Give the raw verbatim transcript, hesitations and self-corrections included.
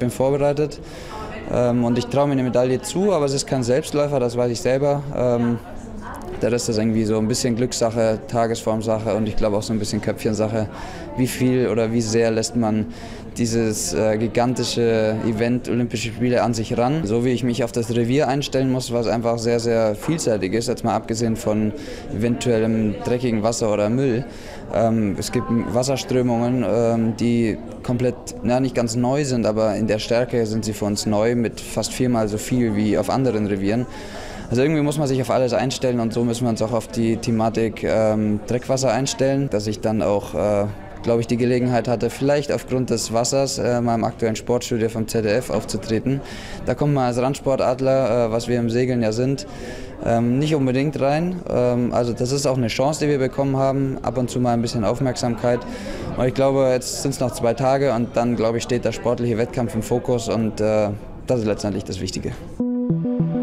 bin vorbereitet ähm, und ich traue mir eine Medaille zu, aber es ist kein Selbstläufer, das weiß ich selber. Ähm, der Rest ist irgendwie so ein bisschen Glückssache, Tagesformsache und ich glaube auch so ein bisschen Köpfchensache. Wie viel oder wie sehr lässt man dieses äh, gigantische Event Olympische Spiele an sich ran. So wie ich mich auf das Revier einstellen muss, was einfach sehr, sehr vielseitig ist, jetzt mal abgesehen von eventuellem dreckigen Wasser oder Müll. Ähm, es gibt Wasserströmungen, ähm, die komplett, na, nicht ganz neu sind, aber in der Stärke sind sie für uns neu, mit fast viermal so viel wie auf anderen Revieren. Also irgendwie muss man sich auf alles einstellen und so müssen wir uns auch auf die Thematik ähm, Dreckwasser einstellen, dass ich dann auch äh, glaube ich, die Gelegenheit hatte, vielleicht aufgrund des Wassers äh, mal im aktuellen Sportstudio vom Z D F aufzutreten. Da kommt man als Randsportadler, äh, was wir im Segeln ja sind, ähm, nicht unbedingt rein. Ähm, also das ist auch eine Chance, die wir bekommen haben, ab und zu mal ein bisschen Aufmerksamkeit. Und ich glaube, jetzt sind es noch zwei Tage und dann, glaube ich, steht der sportliche Wettkampf im Fokus und äh, das ist letztendlich das Wichtige.